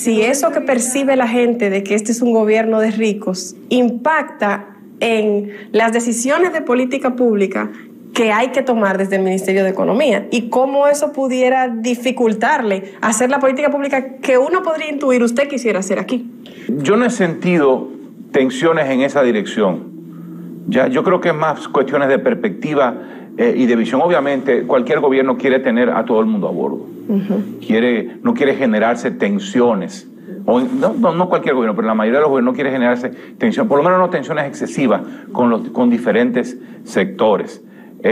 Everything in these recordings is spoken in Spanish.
si eso que percibe la gente de que este es un gobierno de ricos impacta en las decisiones de política pública que hay que tomar desde el Ministerio de Economía y cómo eso pudiera dificultarle hacer la política pública que uno podría intuir usted quisiera hacer aquí. Yo no he sentido tensiones en esa dirección. Yo creo que es más cuestiones de perspectiva y de visión. Obviamente, cualquier gobierno quiere tener a todo el mundo a bordo. No quiere generarse tensiones. No cualquier gobierno, pero la mayoría de los gobiernos no quiere generarse tensión, por lo menos no tensiones excesivas con diferentes sectores.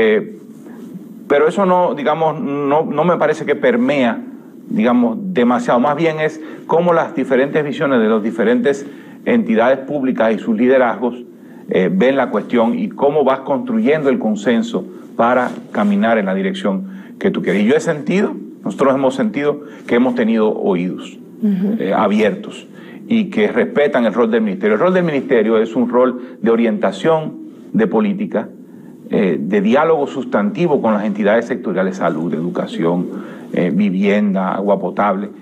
Pero eso no me parece que permea, demasiado. Más bien es cómo las diferentes visiones de las diferentes entidades públicas y sus liderazgos ven la cuestión y cómo vas construyendo el consenso para caminar en la dirección que tú quieres. Y nosotros hemos sentido que hemos tenido oídos abiertos y que respetan el rol del ministerio. El rol del ministerio es un rol de orientación de política, de diálogo sustantivo con las entidades sectoriales, salud, educación, vivienda, agua potable,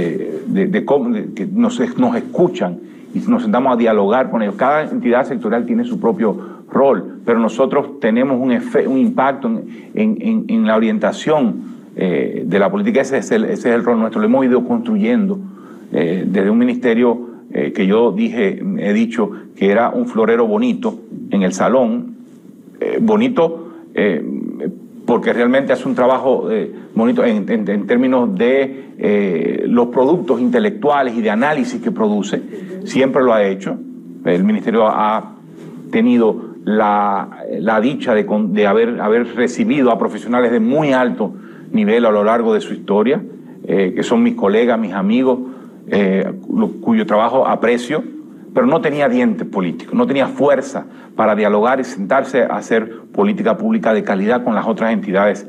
que nos escuchan y nos sentamos a dialogar con ellos. Cada entidad sectorial tiene su propio rol, pero nosotros tenemos un impacto en la orientación de la política. Ese es el rol nuestro. Lo hemos ido construyendo desde un ministerio que he dicho que era un florero bonito en el salón, bonito porque realmente hace un trabajo bonito en términos de los productos intelectuales y de análisis que produce. Siempre lo ha hecho. El ministerio ha tenido la dicha de haber recibido a profesionales de muy alto nivel a lo largo de su historia, que son mis colegas, mis amigos, cuyo trabajo aprecio, pero no tenía dientes políticos, no tenía fuerza para dialogar y sentarse a hacer política pública de calidad con las otras entidades.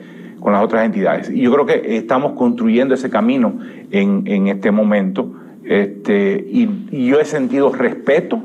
Y yo creo que estamos construyendo ese camino en este momento, y yo he sentido respeto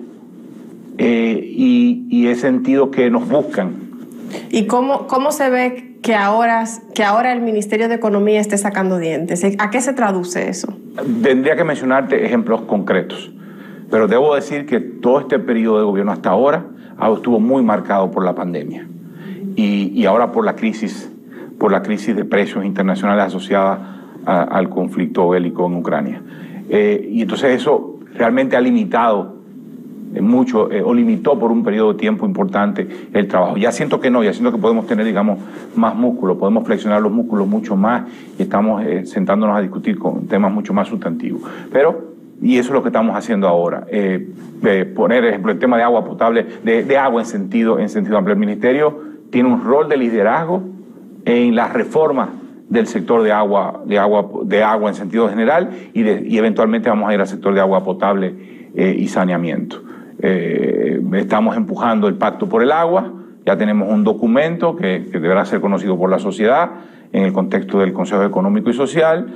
y he sentido que nos buscan. ¿Y cómo se ve que ahora el Ministerio de Economía esté sacando dientes? ¿A qué se traduce eso? Tendría que mencionarte ejemplos concretos, pero debo decir que todo este periodo de gobierno hasta ahora estuvo muy marcado por la pandemia y ahora por la crisis de precios internacionales asociada al conflicto bélico en Ucrania. Y entonces eso realmente ha limitado mucho, o limitó por un periodo de tiempo importante el trabajo. Ya siento que podemos tener, más músculo, podemos flexionar los músculos mucho más y estamos sentándonos a discutir con temas mucho más sustantivos. Y eso es lo que estamos haciendo ahora. Poner, ejemplo, el tema de agua potable, de agua en sentido amplio. El Ministerio tiene un rol de liderazgo en la reforma del sector de agua en sentido general y eventualmente vamos a ir al sector de agua potable y saneamiento. Estamos empujando el Pacto por el Agua, ya tenemos un documento que deberá ser conocido por la sociedad en el contexto del Consejo Económico y Social.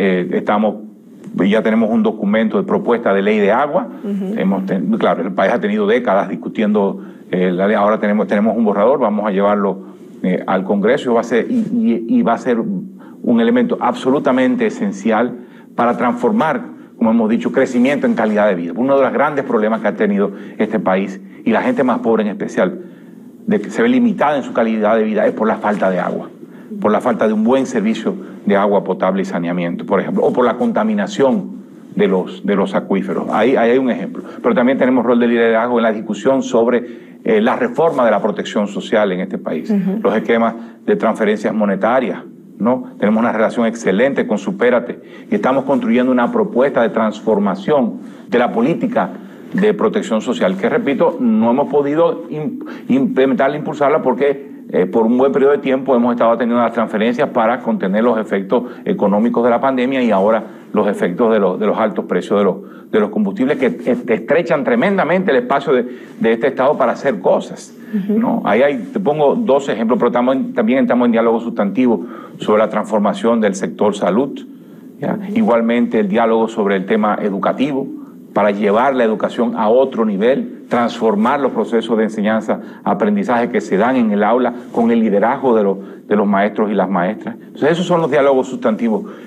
Ya tenemos un documento de propuesta de ley de agua. Claro, el país ha tenido décadas discutiendo la ley. Ahora tenemos un borrador, vamos a llevarlo al Congreso va a ser un elemento absolutamente esencial para transformar, como hemos dicho, crecimiento en calidad de vida. Uno de los grandes problemas que ha tenido este país, y la gente más pobre en especial, de que se ve limitada en su calidad de vida, es por la falta de agua, por la falta de un buen servicio de agua potable y saneamiento, por ejemplo, o por la contaminación de los acuíferos. Ahí hay un ejemplo. Pero también tenemos rol de liderazgo en la discusión sobre la reforma de la protección social en este país, los esquemas de transferencias monetarias, ¿no? Tenemos una relación excelente con Supérate y estamos construyendo una propuesta de transformación de la política de protección social, que, repito, no hemos podido implementarla, impulsarla, porque por un buen periodo de tiempo hemos estado teniendo las transferencias para contener los efectos económicos de la pandemia y ahora los efectos de los altos precios de los combustibles, que estrechan tremendamente el espacio de este Estado para hacer cosas, ¿no? Te pongo dos ejemplos, pero también estamos en diálogo sustantivo sobre la transformación del sector salud, ¿ya? Igualmente el diálogo sobre el tema educativo, para llevar la educación a otro nivel, transformar los procesos de enseñanza-aprendizaje que se dan en el aula con el liderazgo de los maestros y las maestras. Entonces esos son los diálogos sustantivos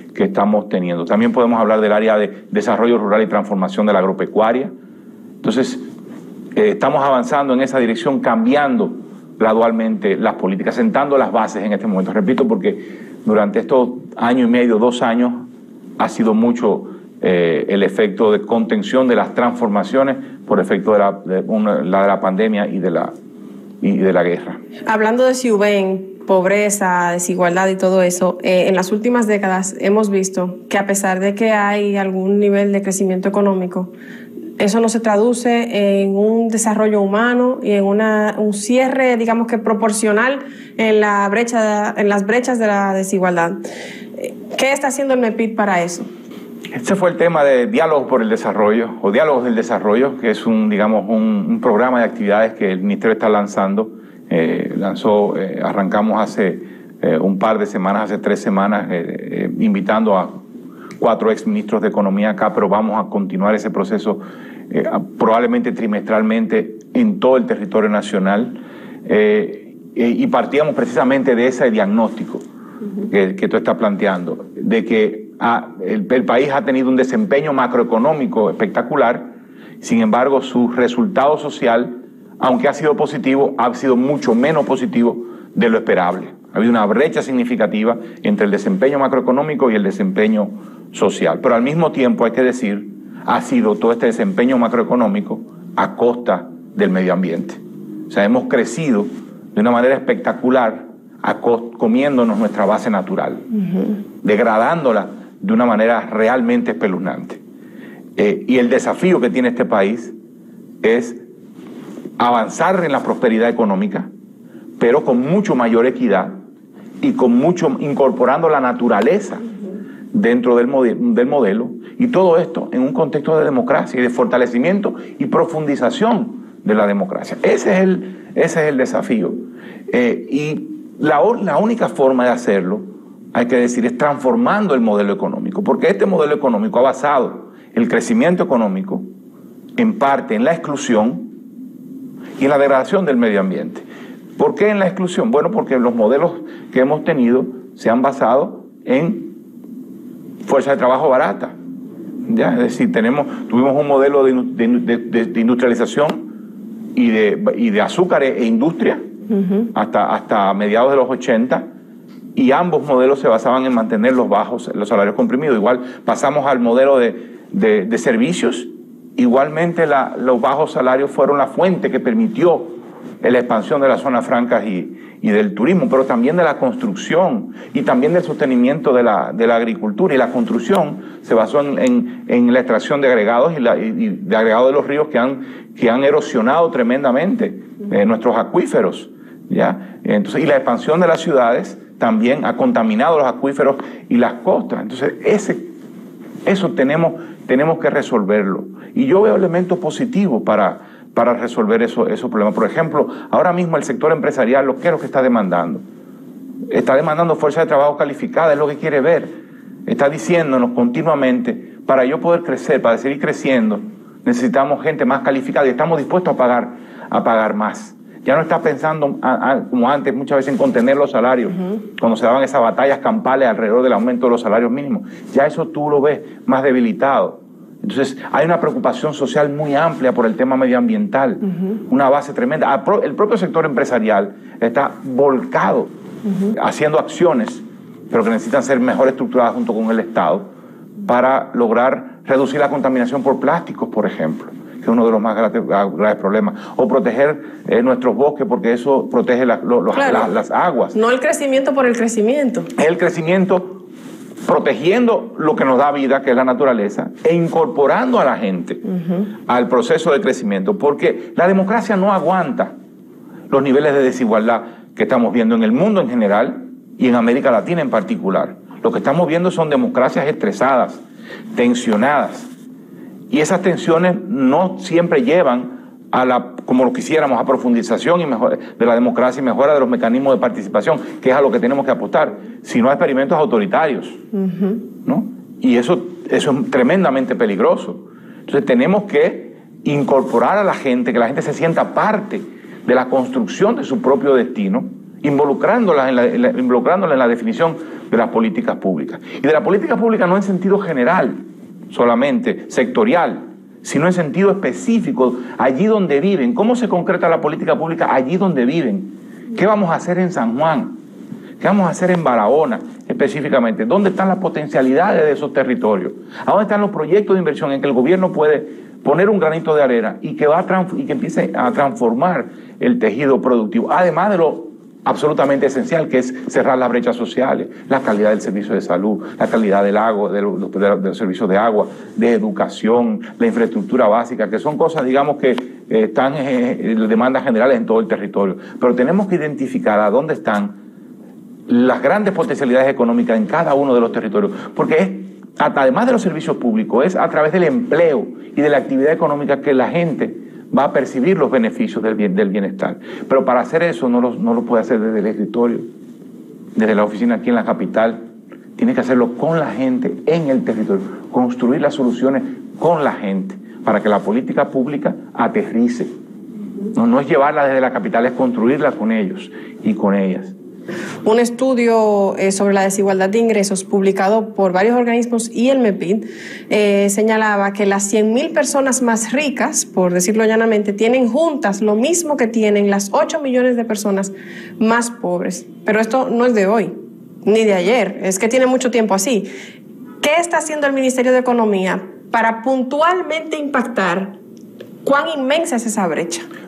que estamos teniendo. También podemos hablar del área de desarrollo rural y transformación de la agropecuaria. Entonces, estamos avanzando en esa dirección, cambiando gradualmente las políticas, sentando las bases en este momento. Repito, porque durante estos año y medio, 2 años, ha sido mucho el efecto de contención de las transformaciones por efecto de la pandemia y de la guerra. Hablando de Siuben, pobreza, desigualdad y todo eso, en las últimas décadas hemos visto que a pesar de que hay algún nivel de crecimiento económico, eso no se traduce en un desarrollo humano y en un cierre, digamos que proporcional en las brechas de la desigualdad. ¿Qué está haciendo el MEPID para eso? Este fue el tema de Diálogos por el Desarrollo, o Diálogos del Desarrollo, que es un programa de actividades que el Ministerio está lanzando. Arrancamos hace un par de semanas, hace 3 semanas, invitando a 4 exministros de Economía acá, pero vamos a continuar ese proceso probablemente trimestralmente en todo el territorio nacional. Y partíamos precisamente de ese diagnóstico que tú estás planteando, de que el país ha tenido un desempeño macroeconómico espectacular, sin embargo su resultado social, aunque ha sido positivo, ha sido mucho menos positivo de lo esperable. Ha habido una brecha significativa entre el desempeño macroeconómico y el desempeño social. Pero al mismo tiempo, hay que decir, ha sido todo este desempeño macroeconómico a costa del medio ambiente. O sea, hemos crecido de una manera espectacular comiéndonos nuestra base natural, degradándola de una manera realmente espeluznante. Y el desafío que tiene este país es avanzar en la prosperidad económica, pero con mucho mayor equidad y incorporando la naturaleza dentro del modelo, y todo esto en un contexto de democracia y de fortalecimiento y profundización de la democracia. Ese es el desafío. Y la única forma de hacerlo, hay que decir, es transformando el modelo económico, porque este modelo económico ha basado el crecimiento económico en parte en la exclusión y en la degradación del medio ambiente. ¿Por qué en la exclusión? Bueno, porque los modelos que hemos tenido se han basado en fuerza de trabajo barata. ¿Ya? Es decir, tuvimos un modelo de industrialización y de azúcar e industria hasta mediados de los 80, y ambos modelos se basaban en mantener los salarios comprimidos. Igual pasamos al modelo de servicios. Igualmente los bajos salarios fueron la fuente que permitió la expansión de las zonas francas y del turismo, pero también de la construcción y también del sostenimiento de la agricultura. Y la construcción se basó en la extracción de agregados y de agregados de los ríos que han erosionado tremendamente nuestros acuíferos, ¿ya? Entonces, y la expansión de las ciudades también ha contaminado los acuíferos y las costas. Entonces, eso tenemos que resolverlo. Y yo veo elementos positivos para resolver esos problemas. Por ejemplo, ahora mismo el sector empresarial, ¿qué es lo que está demandando? Está demandando fuerza de trabajo calificada, es lo que quiere ver. Está diciéndonos continuamente, para yo poder crecer, para seguir creciendo, necesitamos gente más calificada y estamos dispuestos a pagar más. Ya no está pensando como antes muchas veces en contener los salarios, cuando se daban esas batallas campales alrededor del aumento de los salarios mínimos. Ya eso tú lo ves más debilitado. Entonces hay una preocupación social muy amplia por el tema medioambiental, una base tremenda. El propio sector empresarial está volcado haciendo acciones, pero que necesitan ser mejor estructuradas junto con el Estado para lograr reducir la contaminación por plásticos, por ejemplo, que es uno de los más graves problemas, o proteger nuestros bosques, porque eso protege las aguas. No el crecimiento por el crecimiento. El crecimiento protegiendo lo que nos da vida, que es la naturaleza, e incorporando a la gente al proceso de crecimiento, porque la democracia no aguanta los niveles de desigualdad que estamos viendo en el mundo en general y en América Latina en particular. Lo que estamos viendo son democracias estresadas, tensionadas, y esas tensiones no siempre llevan como lo quisiéramos, a profundización y mejora de la democracia y mejora de los mecanismos de participación, que es a lo que tenemos que apostar, sino a experimentos autoritarios, ¿no? Y eso es tremendamente peligroso. Entonces tenemos que incorporar a la gente, que la gente se sienta parte de la construcción de su propio destino, involucrándola en la definición de las políticas públicas. Y de la política pública no en sentido general, solamente sectorial, sino en sentido específico, allí donde viven. ¿Cómo se concreta la política pública allí donde viven? ¿Qué vamos a hacer en San Juan? ¿Qué vamos a hacer en Barahona específicamente? ¿Dónde están las potencialidades de esos territorios? ¿A dónde están los proyectos de inversión en que el gobierno puede poner un granito de arena y que empiece a transformar el tejido productivo? Además de lo absolutamente esencial, que es cerrar las brechas sociales, la calidad del servicio de salud, la calidad del agua, de los servicios de agua, de educación, la infraestructura básica, que son cosas, digamos, que están en demandas generales en todo el territorio. Pero tenemos que identificar a dónde están las grandes potencialidades económicas en cada uno de los territorios, porque es, además de los servicios públicos, es a través del empleo y de la actividad económica que la gente va a percibir los beneficios del bienestar. Pero para hacer eso no lo puede hacer desde el escritorio, desde la oficina aquí en la capital. Tiene que hacerlo con la gente en el territorio, construir las soluciones con la gente, para que la política pública aterrice. No es llevarla desde la capital, es construirla con ellos y con ellas. Un estudio sobre la desigualdad de ingresos publicado por varios organismos y el MEPID señalaba que las 100.000 personas más ricas, por decirlo llanamente, tienen juntas lo mismo que tienen las 8 millones de personas más pobres. Pero esto no es de hoy, ni de ayer, es que tiene mucho tiempo así. ¿Qué está haciendo el Ministerio de Economía para puntualmente impactar cuán inmensa es esa brecha?